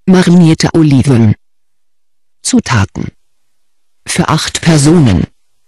Marinierte Oliven. Zutaten. Für 8 Personen.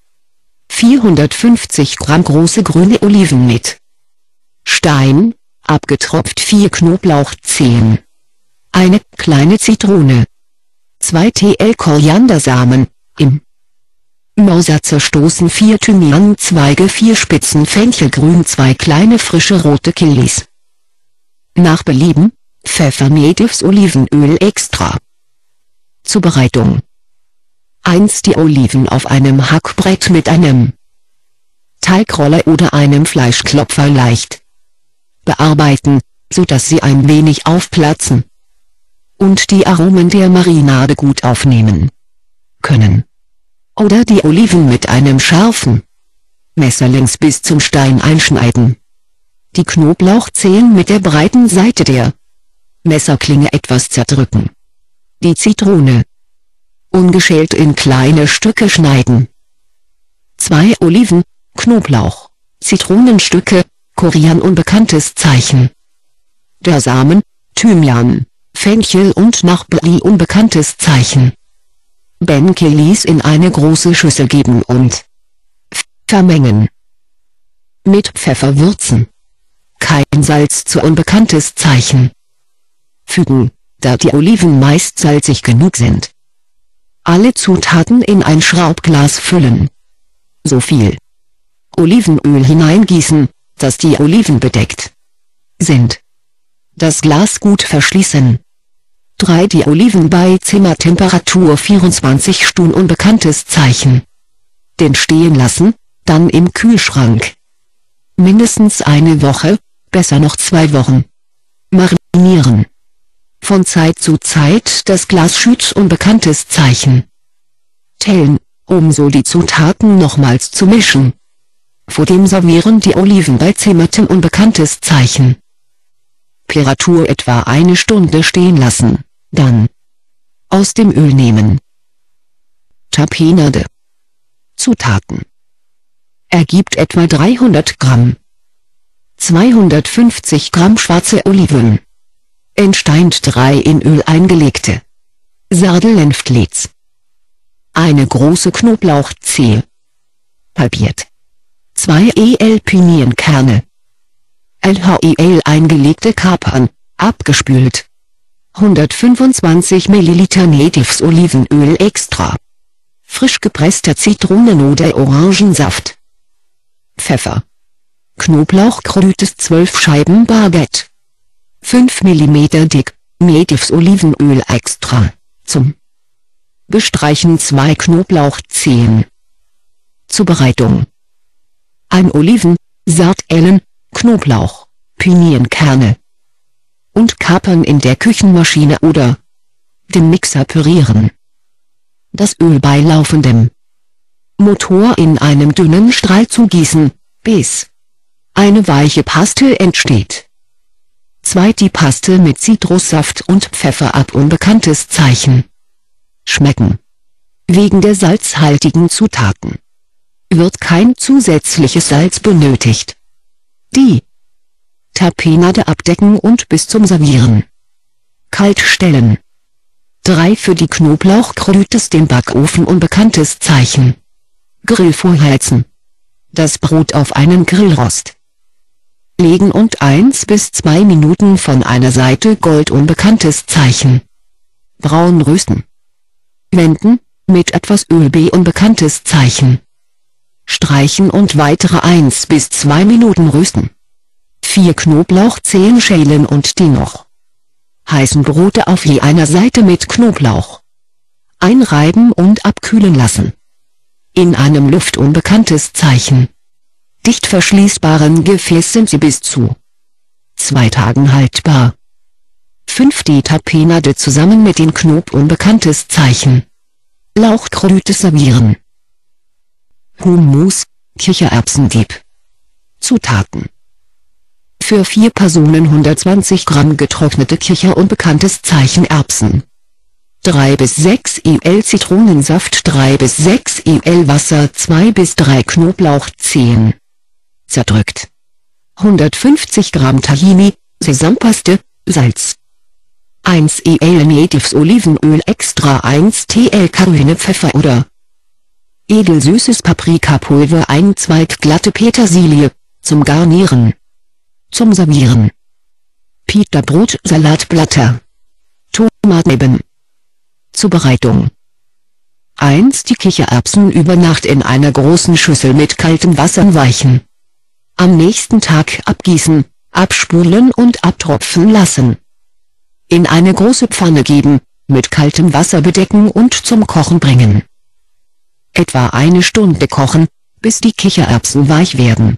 450 Gramm große grüne Oliven mit Stein, abgetropft 4 Knoblauchzehen. Eine kleine Zitrone. 2 Tl Koriandersamen, im Mörser zerstoßen 4 Thymianzweige 4 Spitzen Fenchelgrün 2 kleine frische rote Chilis. Nach Belieben, Pfeffer Natives Olivenöl extra. Zubereitung. 1. Die Oliven auf einem Hackbrett mit einem Teigroller oder einem Fleischklopfer leicht bearbeiten, sodass sie ein wenig aufplatzen und die Aromen der Marinade gut aufnehmen können. Oder die Oliven mit einem scharfen Messer längs bis zum Stein einschneiden. Die Knoblauchzehen mit der breiten Seite der Messerklinge etwas zerdrücken. Die Zitrone ungeschält in kleine Stücke schneiden. 2 Oliven, Knoblauch, Zitronenstücke, Koriander unbekanntes Zeichen. Der Samen, Thymian, Fenchel und nach Beli unbekanntes Zeichen. Ben-Chilis in eine große Schüssel geben und vermengen. Mit Pfeffer würzen. Kein Salz zu unbekanntes Zeichen. Fügen, da die Oliven meist salzig genug sind. Alle Zutaten in ein Schraubglas füllen. So viel Olivenöl hineingießen, dass die Oliven bedeckt sind. Das Glas gut verschließen. 3. Die Oliven bei Zimmertemperatur 24 Stunden unbekanntes Zeichen. Den stehen lassen, dann im Kühlschrank. Mindestens eine Woche, besser noch 2 Wochen. Marinieren. Von Zeit zu Zeit das Glas schützt unbekanntes Zeichen. Tellen, um so die Zutaten nochmals zu mischen. Vor dem Servieren die Oliven bei Zimmertem unbekanntes Zeichen. Temperatur etwa 1 Stunde stehen lassen, dann aus dem Öl nehmen. Tapenade. Zutaten. Ergibt etwa 300 Gramm. 250 Gramm schwarze Oliven. Entsteint 3 in Öl eingelegte Sardelenflets. Eine große Knoblauchzehe. Halbiert. 2 El Pinienkerne. LHEL eingelegte Kapern, abgespült. 125 ml Natives Olivenöl extra. Frisch gepresster Zitronen- oder Orangensaft. Pfeffer. Knoblauch gerührtes 12 Scheiben Baguette. 5 mm dick, Natives Olivenöl extra, zum Bestreichen 2 Knoblauchzehen. Zubereitung. 1 Oliven, Sardellen, Knoblauch, Pinienkerne und Kapern in der Küchenmaschine oder dem Mixer pürieren. Das Öl bei laufendem Motor in einem dünnen Strahl zugießen, bis eine weiche Paste entsteht. 2. Die Paste mit Zitrussaft und Pfeffer ab unbekanntes Zeichen. Schmecken. Wegen der salzhaltigen Zutaten wird kein zusätzliches Salz benötigt. Die Tapenade abdecken und bis zum Servieren kalt stellen. 3. Für die Knoblauchkrütes den Backofen unbekanntes Zeichen. Grill vorheizen. Das Brot auf einen Grillrost legen und 1 bis 2 Minuten von einer Seite Gold unbekanntes Zeichen braun rösten. Wenden, mit etwas Öl B unbekanntes Zeichen streichen und weitere 1 bis 2 Minuten rösten. 4 Knoblauchzehen schälen und die noch heißen Brote auf je einer Seite mit Knoblauch einreiben und abkühlen lassen. In einem luftunbekanntes Zeichen dicht verschließbaren Gefäß sind sie bis zu 2 Tagen haltbar. 5. Die Tapenade zusammen mit den Knob unbekanntes Zeichen Lauchkrüte servieren. Hummus, Kichererbsendieb. Zutaten. Für 4 Personen 120 Gramm getrocknete Kicher unbekanntes Zeichen Erbsen. 3 bis 6 L Zitronensaft 3 bis 6 L Wasser 2 bis 3 Knoblauchzehen. Zerdrückt. 150 Gramm Tahini, Sesampaste, Salz. 1 EL Natives Olivenöl extra 1 TL Carolina Pfeffer oder edelsüßes Paprikapulver 1 Zweig glatte Petersilie, zum Garnieren. Zum Servieren. Pita-Brot Salatblätter. Tomaten. Zubereitung. 1 Die Kichererbsen über Nacht in einer großen Schüssel mit kaltem Wasser weichen. Am nächsten Tag abgießen, abspulen und abtropfen lassen. In eine große Pfanne geben, mit kaltem Wasser bedecken und zum Kochen bringen. Etwa eine Stunde kochen, bis die Kichererbsen weich werden.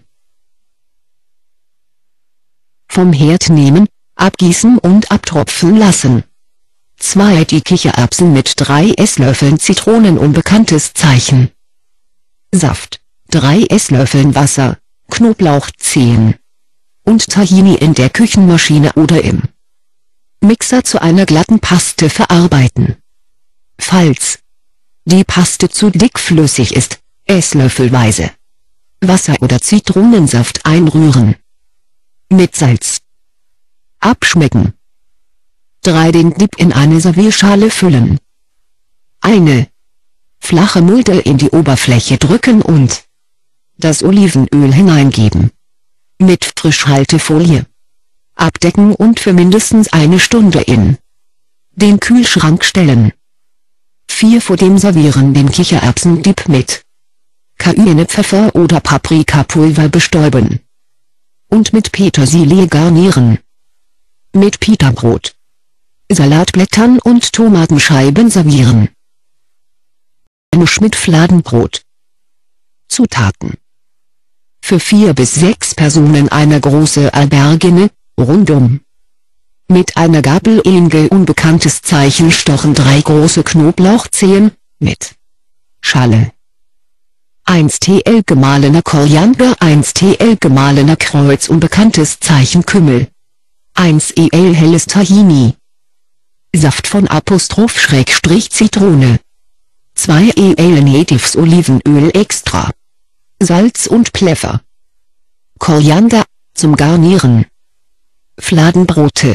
Vom Herd nehmen, abgießen und abtropfen lassen. 2 Die Kichererbsen mit 3 Esslöffeln Zitronen unbekanntes Zeichen. Saft, 3 Esslöffeln Wasser, Knoblauch 10. Und Tahini in der Küchenmaschine oder im Mixer zu einer glatten Paste verarbeiten. Falls die Paste zu dickflüssig ist, esslöffelweise Wasser oder Zitronensaft einrühren. Mit Salz abschmecken. 3 Den Dip in eine Servierschale füllen. Eine flache Mulde in die Oberfläche drücken und das Olivenöl hineingeben. Mit Frischhaltefolie abdecken und für mindestens eine Stunde in den Kühlschrank stellen. 4 Vor dem Servieren den Kichererbsen-Dip mit Cayennepfeffer oder Paprikapulver bestäuben und mit Petersilie garnieren. Mit Pita-Brot, Salatblättern und Tomatenscheiben servieren. Misch mit Fladenbrot. Zutaten: für 4 bis 6 Personen eine große Albergine, rundum. Mit einer Gabel in unbekanntes Zeichen stochen 3 große Knoblauchzehen, mit Schale. 1 TL gemahlener Koriander 1 TL gemahlener Kreuz unbekanntes Zeichen Kümmel. 1 EL helles Tahini. Saft von '/Zitrone. 2 EL Natives Olivenöl extra. Salz und Pfeffer. Koriander, zum Garnieren. Fladenbrote.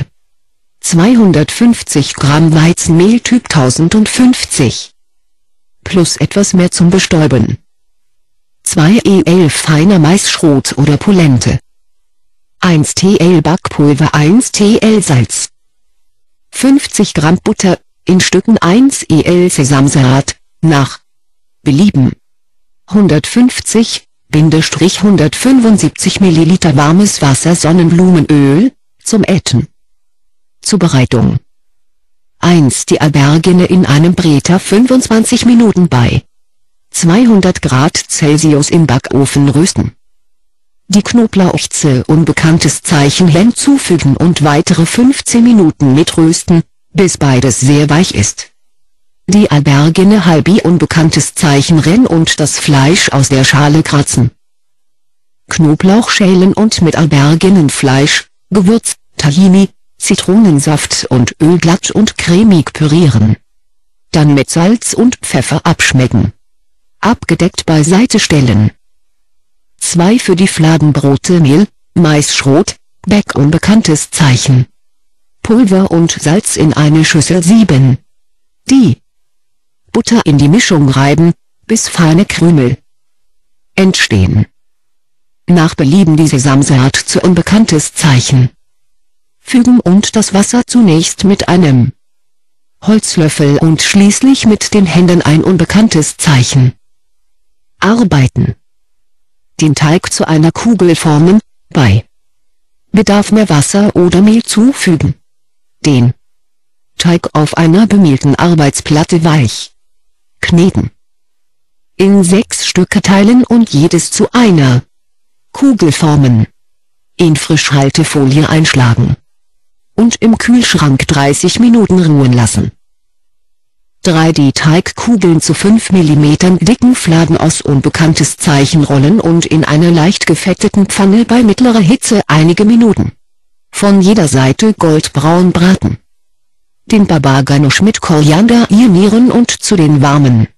250 Gramm Weizenmehl Typ 1050. Plus etwas mehr zum Bestäuben. 2 EL feiner Maisschrot oder Polente. 1 TL Backpulver 1 TL Salz. 50 Gramm Butter, in Stücken 1 EL Sesamsaat, nach Belieben. 150-175 Milliliter warmes Wasser Sonnenblumenöl, zum Äten. Zubereitung: 1 Die Albergine in einem Breter 25 Minuten bei 200 Grad Celsius im Backofen rösten. Die Knoblauchzehe unbekanntes Zeichen hinzufügen und weitere 15 Minuten mitrösten, bis beides sehr weich ist. Die Albergine halbi unbekanntes Zeichen rennen und das Fleisch aus der Schale kratzen. Knoblauch schälen und mit Alberginenfleisch, Gewürz, Tahini, Zitronensaft und Öl glatt und cremig pürieren. Dann mit Salz und Pfeffer abschmecken. Abgedeckt beiseite stellen. 2 Für die Fladenbrote Mehl, Maisschrot, Back unbekanntes Zeichen. Pulver und Salz in eine Schüssel 7. Die Butter in die Mischung reiben, bis feine Krümel entstehen. Nach Belieben die Sesamsaat zu unbekanntes Zeichen fügen und das Wasser zunächst mit einem Holzlöffel und schließlich mit den Händen ein unbekanntes Zeichen arbeiten. Den Teig zu einer Kugel formen, bei Bedarf mehr Wasser oder Mehl zufügen. Den Teig auf einer bemehlten Arbeitsplatte weich kneten. In 6 Stücke teilen und jedes zu einer Kugel formen. In Frischhaltefolie einschlagen. Und im Kühlschrank 30 Minuten ruhen lassen. 3 Die Teigkugeln zu 5 mm dicken Fladen aus unbekanntes Zeichen rollen und in einer leicht gefetteten Pfanne bei mittlerer Hitze einige Minuten. Von jeder Seite goldbraun braten. Den Baba Ganoush mit Koriander garnieren und zu den warmen